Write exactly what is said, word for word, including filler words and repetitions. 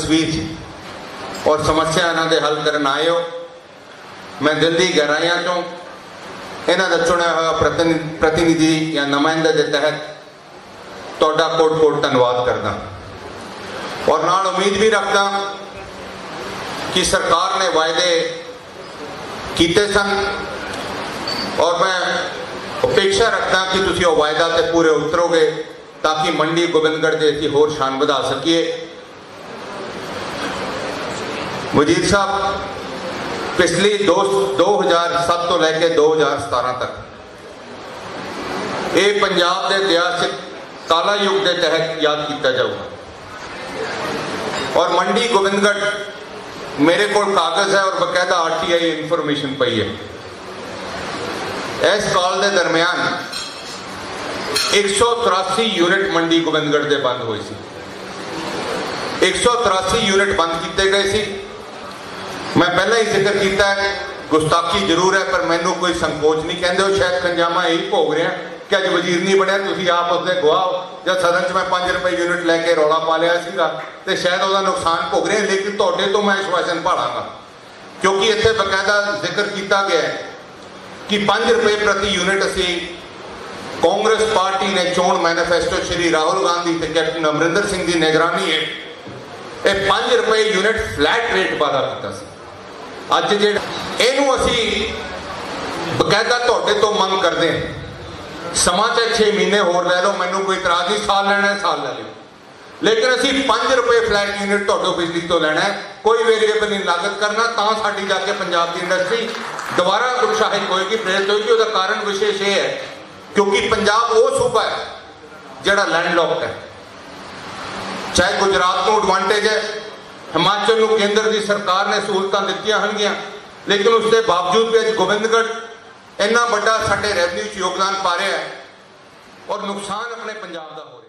तस्वीर और समस्या इन्हां दे हल करन आए हो। मैं दिल की गहराइयां चों इन्हां दा चुनिया हुआ प्रतिनिधि या नुमाइंदे के तहत तुहाडा कोट कोट धन्नवाद करदा और नाल उम्मीद भी रखदा कि सरकार ने वायदे कीते सन और मैं अपेक्षा रखता कि तुसीं वो वायदा ते पूरे उतरोगे ताकि मंडी गोबिंदगढ़ के असीं होर शान वधा सकीए। वजीर साहब, पिछली दो दो हज़ार सत्त तो लैके दो हज़ार सतारह तक ये पंजाब के इतिहास काला युग के तहत याद किया जाऊगा और मंडी गोबिंदगढ़ मेरे को कागज है और बकायदा आर टी आई इंफॉर्मेशन पई है। इस साल के दरमियान एक सौ तिरासी यूनिट मंडी गोबिंदगढ़ के बंद हुए सी। एक सौ तिरासी यूनिट बंद किए गए सी। मैं पहले ही जिक्र किया है, गुस्ताखी जरूर है पर मैनू कोई संकोच नहीं, कहते हो शायद खंजामा यही भोग रहा कि अज वजीर नहीं बनया, तुसीं आप उसके गवाह हो। जब सदन च मैं पाँच रुपए यूनिट लैके रौला पा लिया सीगा तो शायद वह नुकसान भोग रहे, लेकिन तुहाडे तो मैं आश्वासन भालांगा क्योंकि इत्थे बकायदा जिक्र किया गया है कि पाँच रुपए प्रति यूनिट असी कांग्रेस पार्टी ने चोण मैनीफेस्टो श्री राहुल गांधी ते कैप्टन अमरिंदर सिंह की निगरानी है ये पाँच रुपए यूनिट फ्लैट रेट वादा किया सी। अज जे इनू असी बकायदा तुहाडे तो मंग करते हैं, समा चाहे छे महीने होर लै लो, मैनू कोई इतराज नहीं, साल लेना है साल ले लो, लेकिन असी पाँच रुपए फ्लैट यूनिट तुहाडों बिजली तो लेना है, कोई वेरिएबल नहीं लागत करना, तां साडी जाके पंजाब की इंडस्ट्री दोबारा उत्साहित होएगी, प्रेरित होएगी। उसका कारण विशेष ये है क्योंकि पंजाब वो सूबा है जिहड़ा लैंडलॉक्ड है। चाहे गुजरात को एडवांटेज है, हिमाचल को केंद्र की सरकार ने सहूलतां दित्तियां होणगियां, लेकिन उसके बावजूद भी अज गोबिंदगढ़ इन्ना बड़ा साडे रेवन्यू च योगदान पा रहा है और नुकसान अपने पंजाब का हो